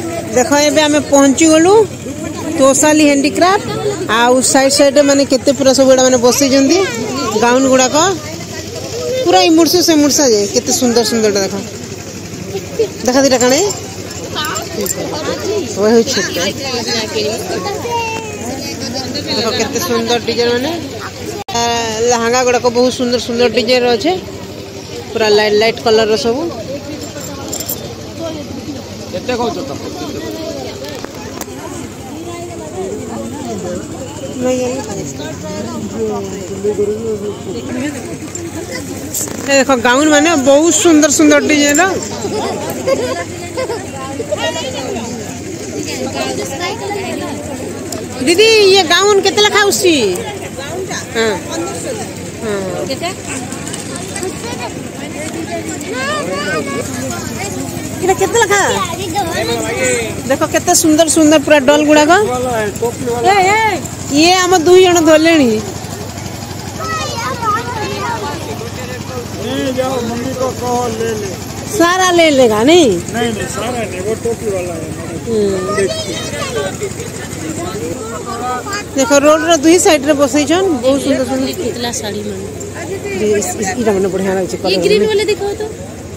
देख ए आम पहुँची गलु तोसाली हैंडीक्राफ्ट आउ साइड साइड माने केते पूरा सब गुड़ा माने बसई गाउन गुड़ाक पूरा इमुर्सु से मुर्सा जाए केते सुंदर सुंदर देखा देखा दीटा कणे वही छोटे देखो केते सुंदर डिजाइन माने लहंगा गुड़ाक बहुत सुंदर सुंदर डिजाइन अच्छे पूरा लाइट लाइट कलर सब देखो गाउन माने बहुत सुंदर सुंदर डिजाइन दीदी ये गाउन केते लखा उसी हां केते लखा देखो केते सुंदर सुंदर पूरा डॉल गुड़ा ये आम दुई जन धरले सारा ले लेगा नहीं सारा नहीं वो टोपी वाला है। देखो रोड रो दुई साइड रे बसई छन बहुत सुंदर सुंदर कितला साड़ी मन इरा मन बढ़िया लागे छै ये ग्रीन वाले दिखाओ तो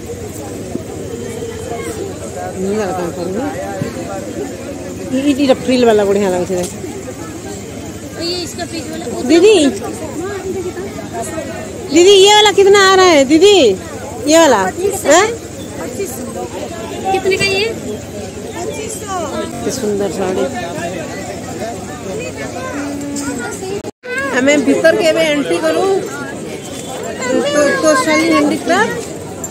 नीला काम करू इरा फ्रिल वाला बढ़िया लागे छै ये इसका पेज वाला दीदी दीदी ये वाला कितना आ रहा है दीदी ये वाला हैं कितने का ये सुंदर साड़ी हमें भीतर के भी एंट्री करूँ तो साली हैंडीक्राफ्ट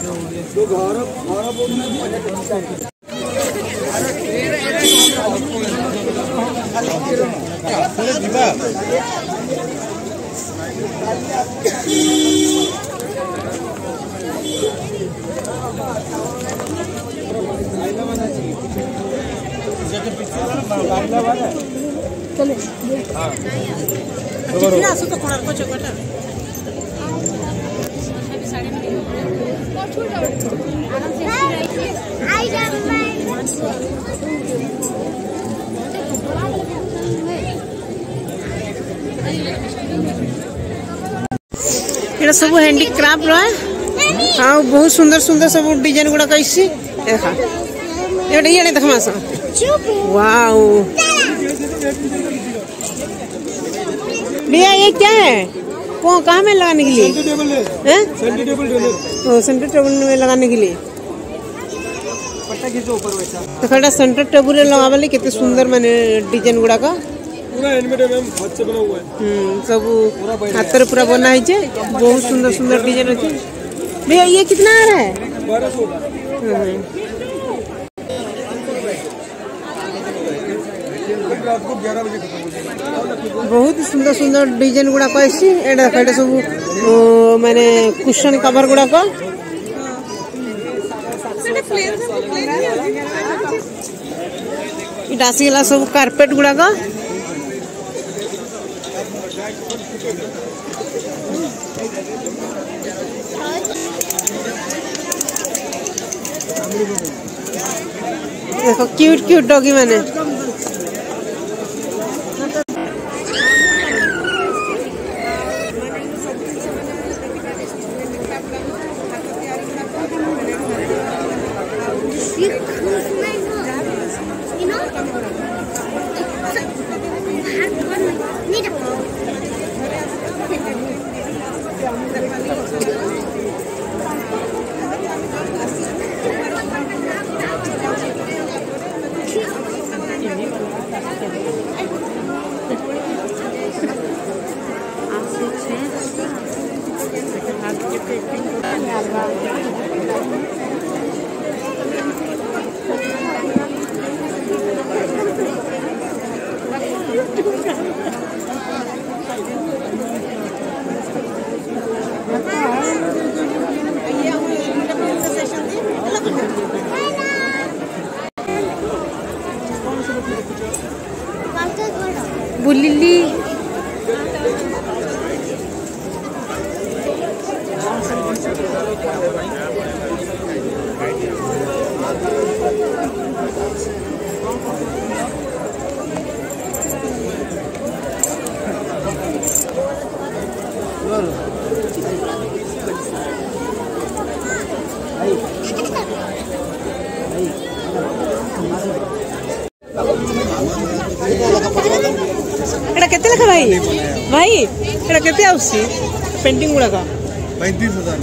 चले तो कोणार्क को चौकटा ये सब हैंडीक्राफ्ट रहा हाँ बहुत सुंदर सुंदर सब डिजाइन गुड़ा कैसी देखा ये देख मासा वाओ भैया ये क्या है वो कहाँ में लगाने के लिए सेंटर टेबल में लगाने के लिए तो खड़ा सेंटर टेबल लगा वाले कितने सुंदर माने डिजाइन गुड़ा का पूरा हैंडमेड है मैम हाथ से बना हुआ है सब हाथ से पूरा बना है बहुत सुंदर सुंदर डिजाइन अच्छे भैया ये कितना आ रहा है 1200 आपको 11 बजे खत्म हो जाएगा। बहुत सुंदर सुंदर डिजाइन गुड़ा कैसी एडा सब माने कुशन कवर गुड़ा का इटासीला सब कारपेट गुड़ा का देखो क्यूट क्यूट डॉगी माने बुलिली एटा केते लेखा भाई भाई एटा केते आउसी पेंटिंग गुड़ा का 35,000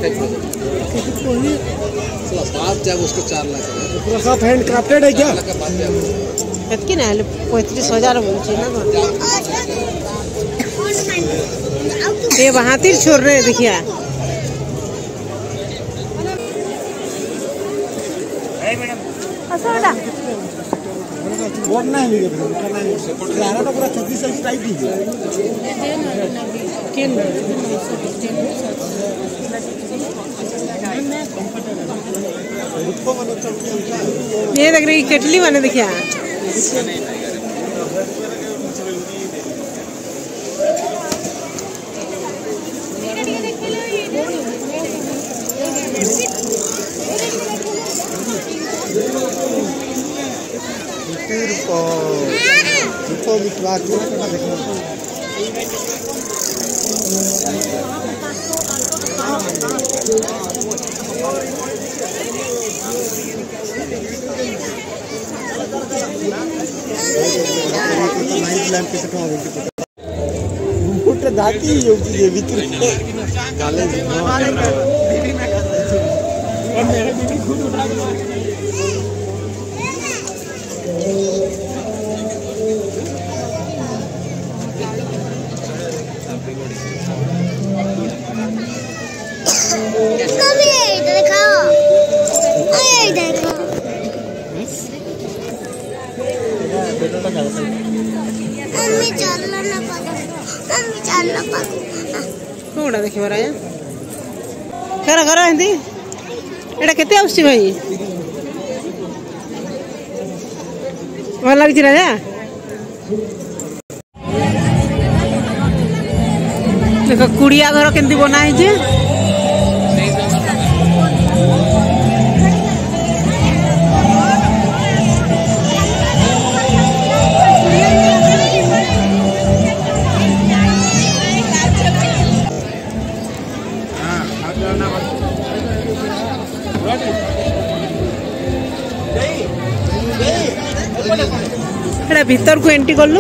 बात जब उसको 4 लाख पूरा साथ हैंड क्राफ्टेड है क्या? एतकी ना 35,000 बोलछे ना ये वहां तीर छोड़ रहे देखिए बहुत ना है यार तो पूरा 36 साइज टाइप ही है ये देख रही केटली बने देखिए दाती ये भीतर काले कोड़ा देखि बरा या करा करा हिंदी एटा केते आउसी भाई वाला भी राजा देखो कुड़िया घर केंती बना है जे भीतर को एंट्री कर लू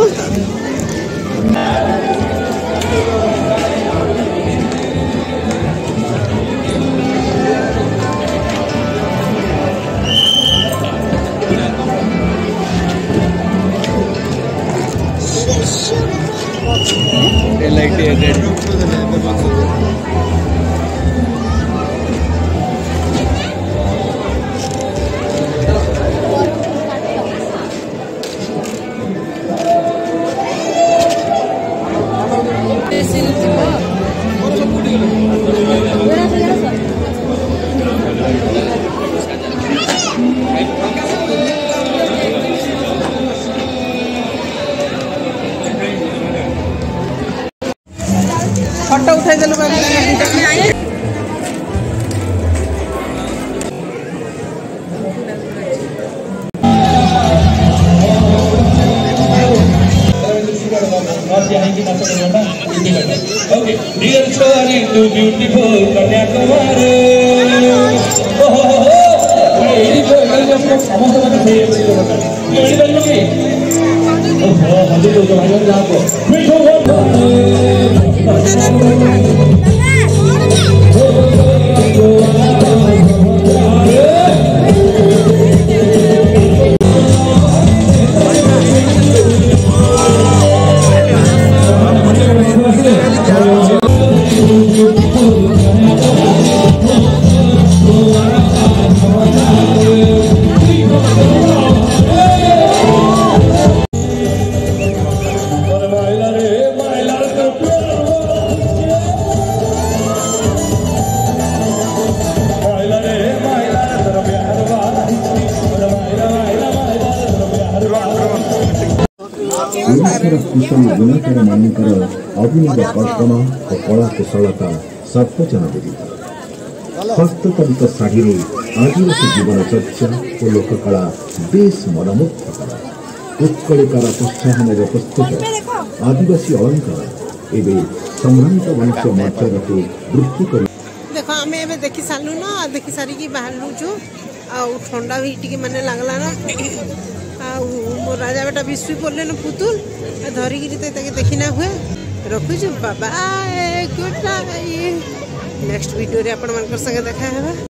फोटो उठाई देलु Okay, dear story to beautiful Kanyakumari. कुशल गुणकर मानकर अभिनव कल्पना और कला कुशलता सर्वजन विदित हस्ततंत शाढ़ी आदिवासी जीवन चर्चा और लोककला बेस मनमुग्धकर उत्कलिकार प्रोत्साहन प्रस्तुत आदिवासी अलंकार एवं सम्मानित वंश मर्यादा को वृद्धि कर देखो आम देखी सारू ना देखी सारिकी बाहर जो आउ ठंडा भी टिके माने लागला ना आउ मो राजा बेटा विश्व पड़ले न पुतुल धरिकी देखी ना हुए रखुछु बाबा गुड नाइट नेक्स्ट वीडियो रे आपण मन संगे देखा है।